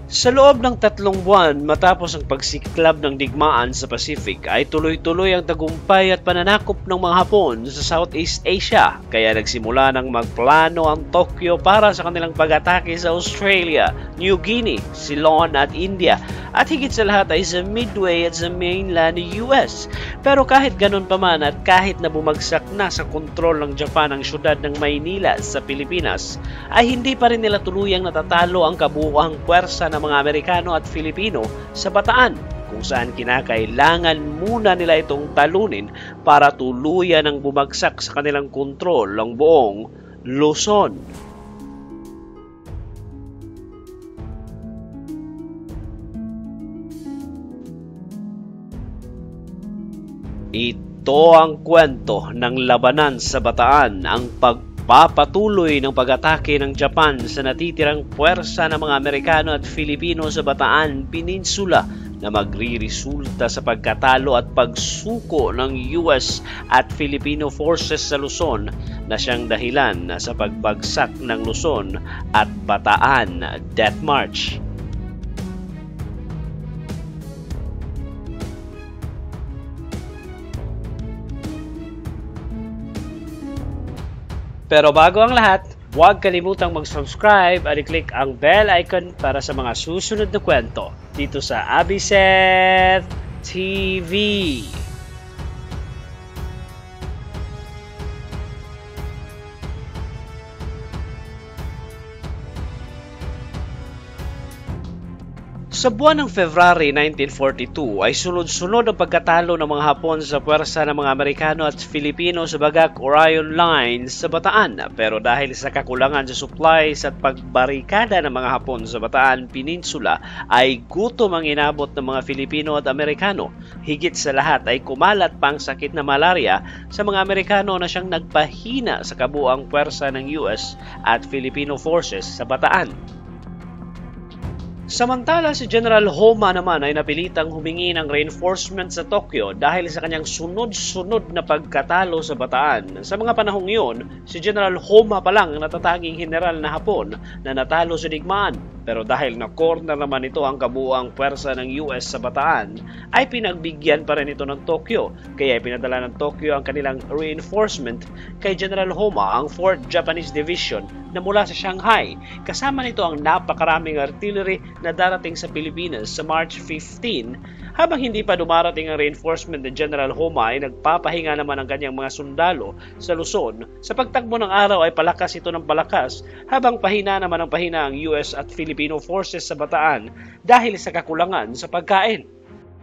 Sa loob ng 3 buwan matapos ang pagsiklab ng digmaan sa Pacific ay tuloy-tuloy ang tagumpay at pananakop ng mga Hapon sa Southeast Asia, kaya nagsimula ng magplano ang Tokyo para sa kanilang pag-atake sa Australia, New Guinea, Ceylon at India, at higit sa lahat ay sa Midway at sa mainland US. Pero kahit ganun pa man at kahit na bumagsak na sa kontrol ng Japan ang syudad ng Maynila sa Pilipinas, ay hindi pa rin nila tuluyang natatalo ang kabuuang puwersa ng mga Amerikano at Filipino sa Bataan, kung saan kinakailangan muna nila itong talunin para tuluyan ang bumagsak sa kanilang kontrol ang buong Luzon. Ito ang kwento ng labanan sa Bataan, ang pagpapatuloy ng pag-atake ng Japan sa natitirang puwersa ng mga Amerikano at Filipino sa Bataan Peninsula na magriresulta sa pagkatalo at pagsuko ng US at Filipino forces sa Luzon na siyang dahilan sa pagbagsak ng Luzon at Bataan Death March. Pero bago ang lahat, huwag kalimutang mag-subscribe at i-click ang bell icon para sa mga susunod na kwento dito sa Abiseth TV. Sa buwan ng February 1942 ay sunod-sunod ang pagkatalo ng mga Hapon sa puwersa ng mga Amerikano at Filipino sa Bagak Orion Line sa Bataan. Pero dahil sa kakulangan sa supplies at pagbarikada ng mga Hapon sa Bataan Peninsula ay gutom ang inabot ng mga Filipino at Amerikano. Higit sa lahat ay kumalat pa ang sakit na malaria sa mga Amerikano na siyang nagpahina sa kabuuang puwersa ng US at Filipino forces sa Bataan. Samantala, si General Homma naman ay napilitang humingi ng reinforcement sa Tokyo dahil sa kanyang sunod-sunod na pagkatalo sa Bataan. Sa mga panahong iyon, si General Homma pa lang ang natatanging general na Hapon na natalo sa digmaan. Pero dahil na-corner naman ito ang kabuuang puwersa ng US sa Bataan, ay pinagbigyan pa rin ito ng Tokyo. Kaya pinadala ng Tokyo ang kanilang reinforcement kay General Homma, ang 4th Japanese Division na mula sa Shanghai. Kasama nito ang napakaraming artillery na darating sa Pilipinas sa March 15, habang hindi pa dumarating ang reinforcement ni General Homma ay nagpapahinga naman ang kanyang mga sundalo sa Luzon. Sa pagtakbo ng araw ay palakas ito ng palakas, habang pahina naman ang pahina ang US at Filipino forces sa Bataan dahil sa kakulangan sa pagkain.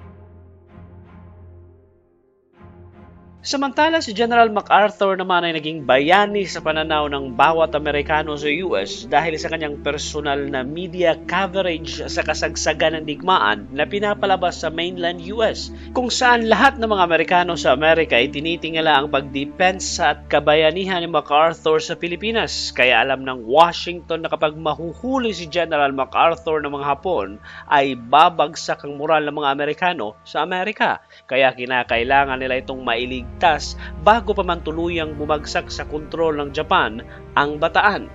Samantala, si General MacArthur naman ay naging bayani sa pananaw ng bawat Amerikano sa US dahil sa kanyang personal na media coverage sa kasagsagan ng digmaan na pinapalabas sa mainland US, kung saan lahat ng mga Amerikano sa Amerika ay tinitingala ang pagdepensa at kabayanihan ni MacArthur sa Pilipinas. Kaya alam ng Washington na kapag mahuhuli si General MacArthur ng mga Hapon ay babagsak ang moral ng mga Amerikano sa Amerika. Kaya kinakailangan nila itong mailigtas bago pa man tuluyang bumagsak sa kontrol ng Japan ang Bataan.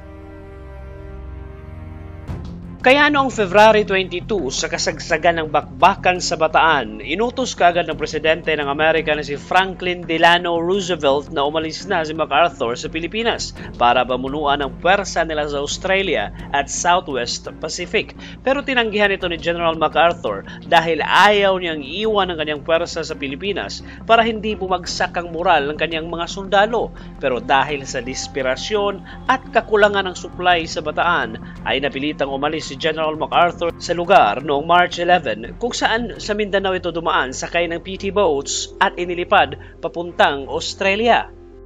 Kaya noong February 22, sa kasagsagan ng bakbakan sa Bataan, inutos kaagad ng presidente ng Amerika na si Franklin Delano Roosevelt na umalis na si MacArthur sa Pilipinas para pamunuan ang puwersa nila sa Australia at Southwest Pacific. Pero tinanggihan ito ni General MacArthur dahil ayaw niyang iwan ang kanyang puwersa sa Pilipinas para hindi bumagsak ang moral ng kanyang mga sundalo. Pero dahil sa desperasyon at kakulangan ng supply sa Bataan, ay napilitang umalis si General MacArthur sa lugar noong March 11, kung saan sa Mindanao ito dumaan sakay ng PT boats at inilipad papuntang Australia.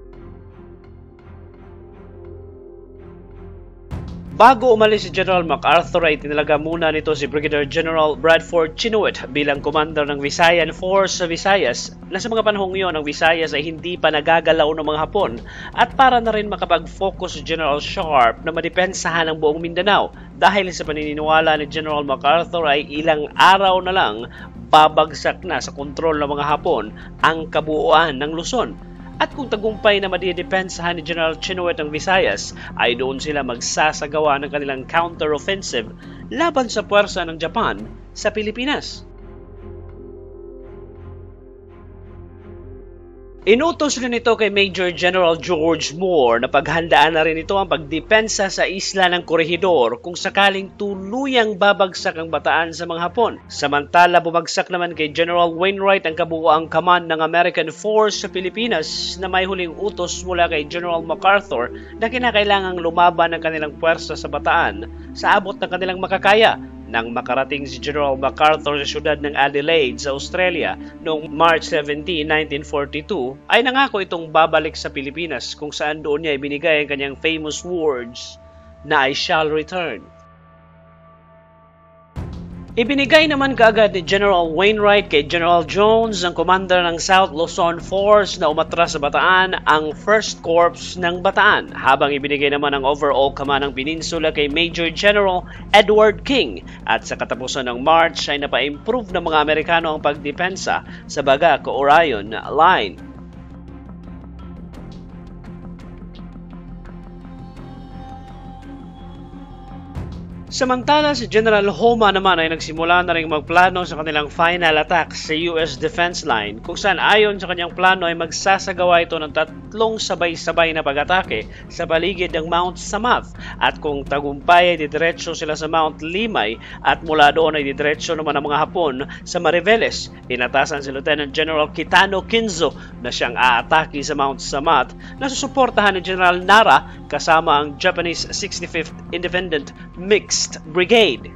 Bago umalis si General MacArthur ay tinalaga muna nito si Brigadier General Bradford Chynoweth bilang commander ng Visayan Force sa Visayas, na sa mga panahong iyon ang Visayas ay hindi pa nagagalaw ng mga Hapon, at para na rin makapag-focus si General Sharp na madepensahan ang buong Mindanao dahil sa paniniwala ni General MacArthur ay ilang araw na lang babagsak na sa kontrol ng mga Hapon ang kabuuan ng Luzon. At kung tagumpay na madidepensahan ni General Chinoet ang Visayas, ay doon sila magsasagawa ng kanilang counter-offensive laban sa puwersa ng Japan sa Pilipinas. Inutos rin ito kay Major General George Moore na paghandaan na rin ito ang pagdepensa sa isla ng Corregidor kung sakaling tuluyang babagsak ang Bataan sa mga Hapon. Samantala, bumagsak naman kay General Wainwright ang kabuuang command ng American Force sa Pilipinas na may huling utos mula kay General MacArthur na kinakailangang lumaban ng kanilang puwersa sa Bataan sa abot ng kanilang makakaya. Nang makarating si General MacArthur sa siyudad ng Adelaide sa Australia noong March 17, 1942, ay nangako itong babalik sa Pilipinas kung saan doon niya ibinigay ang kanyang famous words na I shall return. Ibinigay naman kaagad ni General Wainwright kay General Jones, ang commander ng South Luzon Force na umatras sa Bataan, ang 1st Corps ng Bataan, habang ibinigay naman ang overall command ng peninsula kay Major General Edward King. At sa katapusan ng March ay napa-improve ng mga Amerikano ang pagdepensa sa Baga-Orion Line. Samantala, si General Homa naman ay nagsimula na rin magplano sa kanilang final attack sa US Defense Line, kung saan ayon sa kanyang plano ay magsasagawa ito ng 3 sabay-sabay na pag-atake sa paligid ng Mount Samath, at kung tagumpay ay didiretso sila sa Mount Limay at mula doon ay didiretso naman ang mga Hapon sa Mariveles. Inatasan si Lieutenant General Kitano Kinzo na siyang aatake sa Mount Samath na susuportahan ni General Nara kasama ang Japanese 65th Independent Mixed Brigade.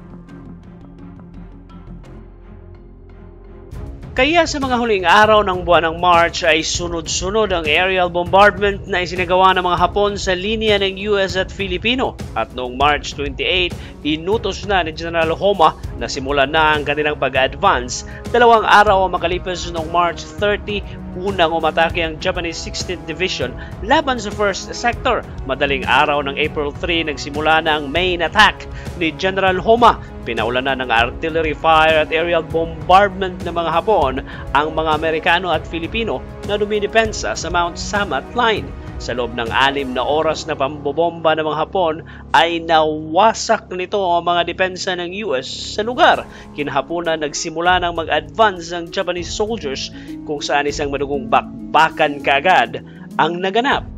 Kaya sa mga huling araw ng buwan ng March ay sunod-sunod ang aerial bombardment na isinagawa ng mga Hapon sa linya ng US at Filipino. At noong March 28, inutos na ni General Homa na simulan na ang kanilang pag-advance. 2 araw ang makalipas noong March 30, unang umatake ang Japanese 16th Division laban sa 1st Sector. Madaling araw ng April 3, nagsimula na ang main attack ni General Homa. Pinaulanan ng artillery fire at aerial bombardment ng mga Hapon ang mga Amerikano at Filipino na dumidepensa sa Mount Samath Line. Sa loob ng 6 na oras na pambobomba ng mga Hapon ay nawasak nito ang mga depensa ng US sa lugar. Kinahaponan nagsimula ng mag-advance ang Japanese soldiers kung saan isang madugong bakbakan kaagad ang naganap.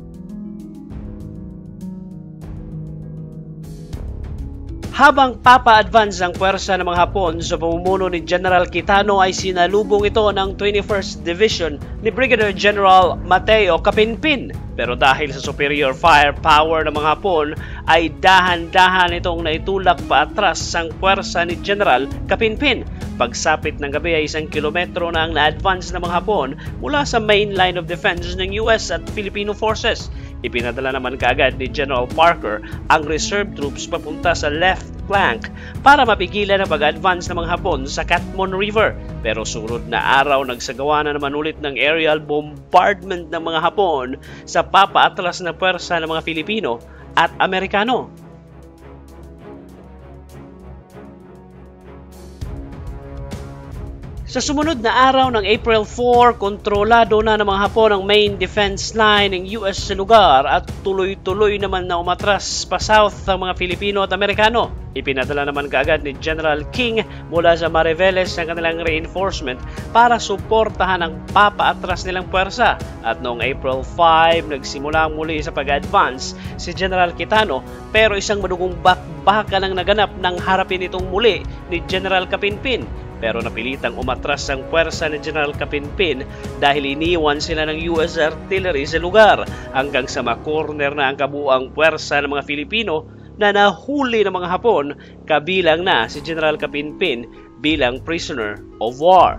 Habang papa-advance ang puwersa ng mga Hapon sa pamumuno ni General Kitano ay sinalubong ito ng 21st Division ni Brigadier General Mateo Capinpin. Pero dahil sa superior firepower ng mga Hapon ay dahan-dahan itong naitulak paatras ang puwersa ni General Capinpin. Pagsapit ng gabi ay 1 kilometro na ang na-advance ng mga Hapon mula sa main line of defense ng US at Filipino forces. Ipinadala naman kaagad ni General Parker ang reserve troops papunta sa left flank para mapigilan ang pag-advance ng mga Hapon sa Catmon River. Pero sunod na araw nagsagawa na naman ulit ng aerial bombardment ng mga Hapon sa papaatras na puwersa ng mga Filipino at Amerikano. Sa sumunod na araw ng April 4, kontrolado na ng mga Hapon ang main defense line ng US sa lugar at tuloy-tuloy naman na umatras pa south ang mga Filipino at Amerikano. Ipinadala naman kaagad ni General King mula sa Mariveles ang kanilang reinforcement para suportahan ang papaatras nilang puwersa. At noong April 5, nagsimula muli sa pag-advance si General Kitano, pero isang madugong bakbakan ang naganap nang harapin itong muli ni General Capinpin. Pero napilitang umatras ang puwersa ni General Capinpin dahil iniwan sila ng US artillery sa lugar hanggang sa makorner na ang kabuuang puwersa ng mga Filipino na nahuli ng mga Hapon, kabilang na si General Capinpin bilang prisoner of war.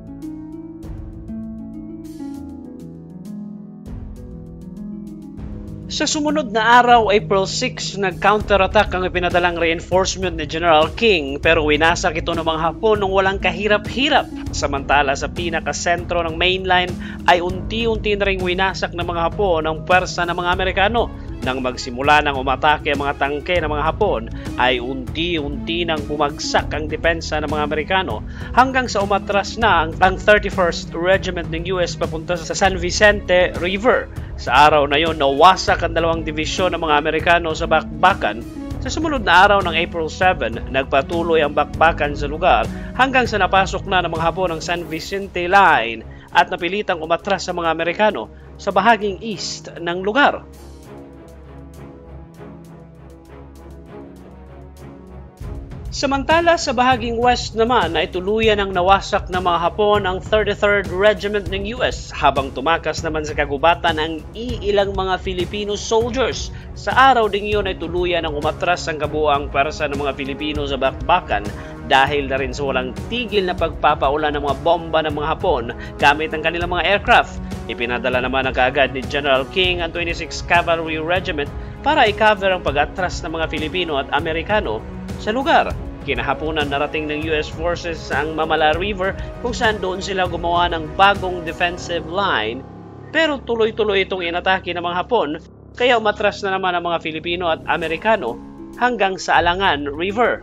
Sa sumunod na araw, April 6, nag-counterattack ang ipinadalang reinforcement ni General King pero winasak ito ng mga Hapon nung walang kahirap-hirap. Samantala sa pinakasentro ng mainline ay unti-unti na ring winasak ng mga Hapon ang puwersa ng mga Amerikano. Nang magsimula ng umatake ang mga tangke ng mga Hapon, ay unti-unti nang bumagsak ang depensa ng mga Amerikano hanggang sa umatras na ang 31st Regiment ng US papunta sa San Vicente River. Sa araw na yon, nawasak ang 2 divisyon ng mga Amerikano sa bakbakan. Sa sumunod na araw ng April 7, nagpatuloy ang bakbakan sa lugar hanggang sa napasok na ng mga Hapon ang San Vicente Line at napilitang umatras sa mga Amerikano sa bahaging east ng lugar. Samantala, sa bahaging west naman ay tuluyan ang nawasak ng mga Hapon ang 33rd Regiment ng US habang tumakas naman sa kagubatan ang iilang mga Filipino soldiers. Sa araw ding yun ay tuluyan ang umatras ang kabuuang pwersa ng mga Filipino sa bakbakan dahil na rin sa walang tigil na pagpapaulan ng mga bomba ng mga Hapon gamit ang kanilang mga aircraft. Ipinadala naman ang kaagad ni General King ang 26th Cavalry Regiment para i-cover ang pag-atras ng mga Filipino at Amerikano sa lugar. Kinahaponan narating ng US forces ang Mamala River kung saan doon sila gumawa ng bagong defensive line, pero tuloy-tuloy itong inatake ng mga Hapon kaya umatras na naman ang mga Filipino at Amerikano hanggang sa Alangan River.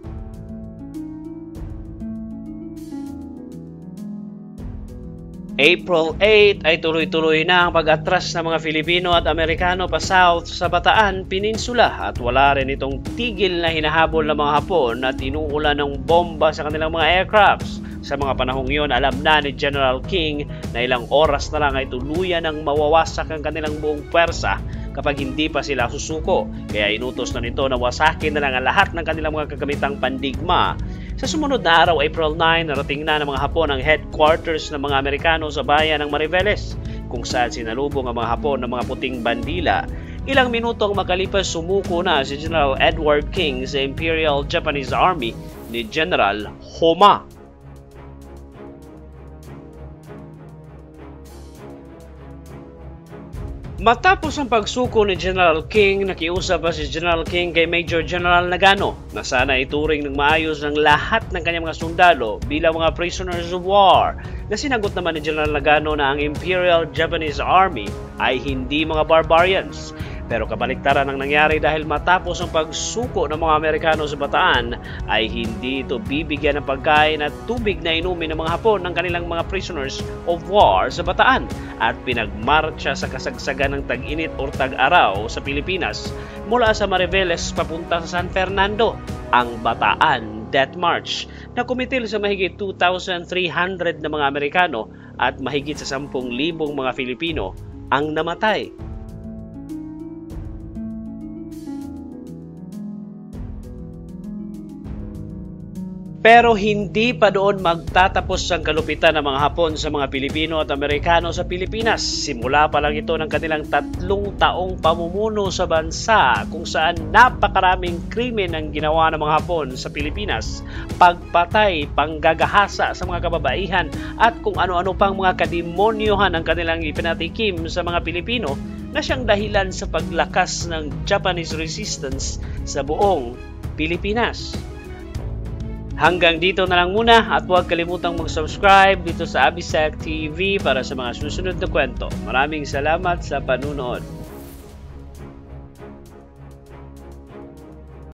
April 8 ay tuloy-tuloy na ang pag-atras ng mga Filipino at Amerikano pa south sa Bataan Peninsula at wala rin itong tigil na hinahabol ng mga Hapon at inuulan ng bomba sa kanilang mga aircrafts. Sa mga panahong yon, alam na ni General King na ilang oras na lang ay tuluyan ng mawawasak ang kanilang buong pwersa kapag hindi pa sila susuko. Kaya inutos na nito na wasakin na lang ang lahat ng kanilang mga kagamitang pandigma. Sa sumunod na araw, April 9, narating na ng mga Hapon ang headquarters ng mga Amerikano sa bayan ng Mariveles, kung saan sinalubong ang mga Hapon ng mga puting bandila. Ilang minutong makalipas, sumuko na si General Edward King sa Imperial Japanese Army ni General Homa. Matapos ang pagsuko ni General King, nakiusap pa si General King kay Major General Nagano na sana ituring ng maayos ng lahat ng kanyang mga sundalo bilang mga prisoners of war. Na sinagot naman ni General Nagano na ang Imperial Japanese Army ay hindi mga barbarians. Pero kabaliktaran ang nangyari dahil matapos ang pagsuko ng mga Amerikano sa Bataan ay hindi ito bibigyan ng pagkain at tubig na inumin ng mga Hapon ng kanilang mga prisoners of war sa Bataan at pinagmarcha sa kasagsagan ng tag-init o tag-araw sa Pilipinas mula sa Mariveles papunta sa San Fernando, ang Bataan Death March na kumitil sa mahigit 2,300 na mga Amerikano at mahigit sa 10,000 mga Filipino ang namatay. Pero hindi pa doon magtatapos ang kalupitan ng mga Hapon sa mga Pilipino at Amerikano sa Pilipinas. Simula pa lang ito ng kanilang 3 taong pamumuno sa bansa kung saan napakaraming krimen ang ginawa ng mga Hapon sa Pilipinas. Pagpatay, panggagahasa sa mga kababaihan at kung ano-ano pang mga kademonyohan ang kanilang ipinatikim sa mga Pilipino na siyang dahilan sa paglakas ng Japanese resistance sa buong Pilipinas. Hanggang dito na lang muna at huwag kalimutang mag-subscribe dito sa Abisag TV para sa mga susunod na kwento. Maraming salamat sa panunood.